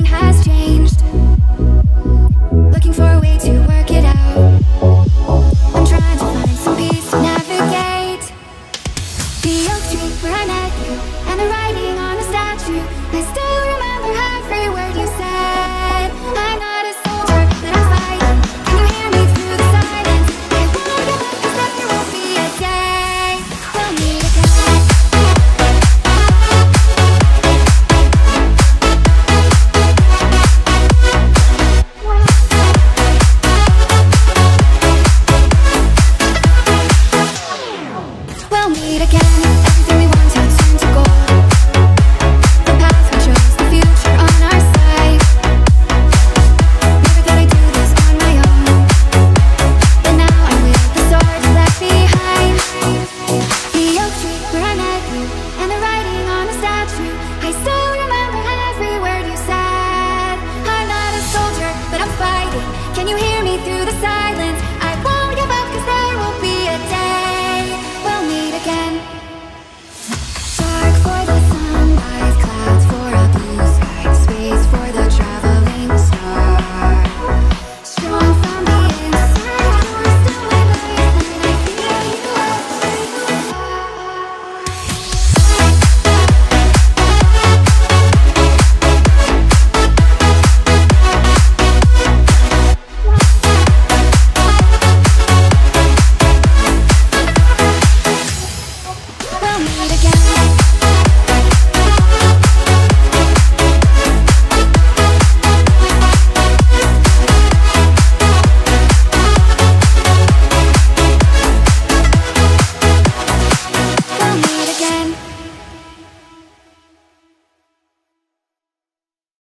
has changed. Looking for a way to work it out. I'm trying to find some peace to navigate. The oak tree where I met you, and the writing on a statue. I still remember every word you said. I'm not a soldier, but I'm fighting. Can you hear me through the silence? I won't give up, 'cause there won't be a day we'll meet again. We'll meet again.